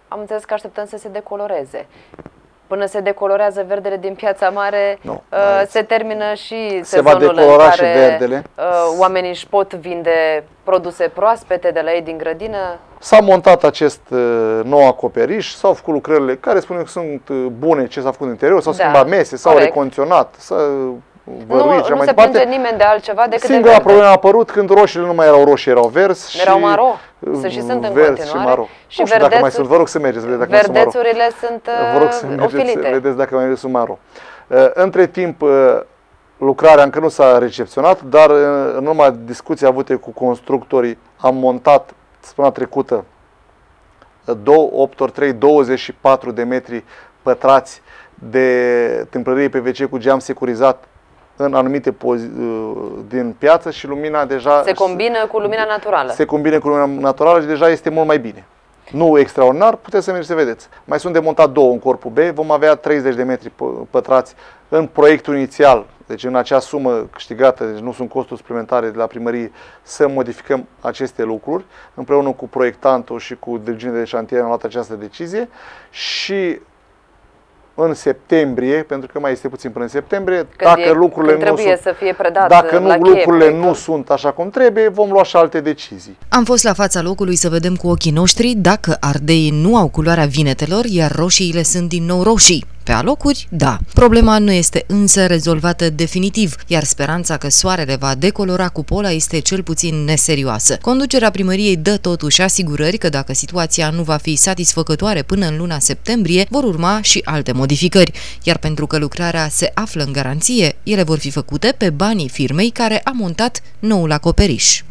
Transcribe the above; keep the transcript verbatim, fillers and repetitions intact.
am înțeles că așteptăm să se decoloreze. Până se decolorează verdele din Piața Mare, nu, uh, se termină și se va decolora în care și verdele. Uh, oamenii își pot vinde produse proaspete de la ei din grădină. S-a montat acest uh, nou acoperiș, s-au făcut lucrările care spunem că sunt uh, bune, ce s-a făcut în interior, s-au da, schimbat mese, s-au recondiționat, s-au văruit și nu mai se departe. plânge nimeni de altceva decât Singura de problemă a apărut când roșiile nu mai erau roșii, erau verzi. Erau și maro. Sunt și sunt în verzi continuare. Și maro. Și nu știu dacă mai sunt, vă rog să mergeți să vedeți dacă mai sunt maro. Verdețurile sunt uh, Vă rog să mergeți ofilite. să vedeți dacă mai sunt maro. Uh, între timp, uh, lucrarea încă nu s-a recepționat, dar uh, în urma discuției avute cu constructorii am montat săptămâna trecută opt ori trei, douăzeci și patru de metri pătrați de tâmplărie P V C cu geam securizat în anumite din piață și lumina deja se combină cu lumina naturală. Se combină cu lumina naturală și deja este mult mai bine. Nu extraordinar, puteți să mergeți să vedeți. Mai sunt de montat două în corpul B, vom avea treizeci de metri pătrați în proiectul inițial, deci în acea sumă câștigată, deci nu sunt costuri suplimentare de la primărie, să modificăm aceste lucruri. Împreună cu proiectantul și cu dirigentul de șantier am luat această decizie și în septembrie, pentru că mai este puțin până în septembrie, când dacă e, lucrurile când nu sunt, să fie predat dacă nu, la lucrurile cheie, nu sunt așa cum trebuie, vom lua și alte decizii. Am fost la fața locului să vedem cu ochii noștri dacă ardeii nu au culoarea vinetelor, iar roșiile sunt din nou roșii. Pe alocuri, da. Problema nu este însă rezolvată definitiv, iar speranța că soarele va decolora cupola este cel puțin neserioasă. Conducerea primăriei dă totuși asigurări că dacă situația nu va fi satisfăcătoare până în luna septembrie, vor urma și alte modificări, iar pentru că lucrarea se află în garanție, ele vor fi făcute pe banii firmei care a montat noul acoperiș.